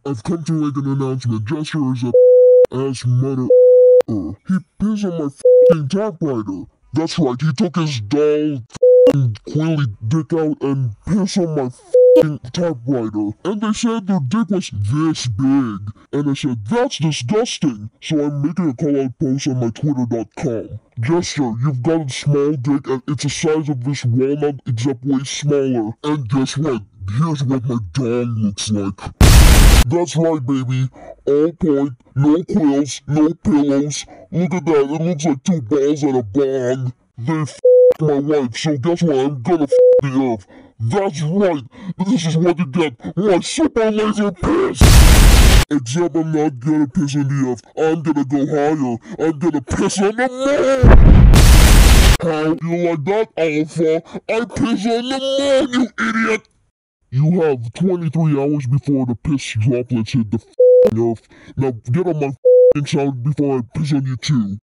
I've come to make an announcement. Gesture is a ass mother. He pissed on my f***ing typewriter. That's right, he took his dull quilly dick out and pissed on my f***ing typewriter. And they said their dick was this big. And I said, that's disgusting. So I'm making a call-out post on my twitter.com. Gesture, you've got a small dick and it's the size of this walnut except way smaller. And guess what? Here's what my dong looks like. That's right, baby. All point, no quills, no pillows. Look at that, it looks like two balls and a bong. They f***ed my wife, so guess what? I'm gonna f*** the earth. That's right, this is what you get when I super laser piss. Except I'm not gonna piss on the earth, I'm gonna go higher. I'm gonna piss on the moon. How you like that, Alpha? I piss on the moon, you idiot! You have 23 hours before the piss droplets hit the f***ing earth. Now get on my f***ing sound before I piss on you too.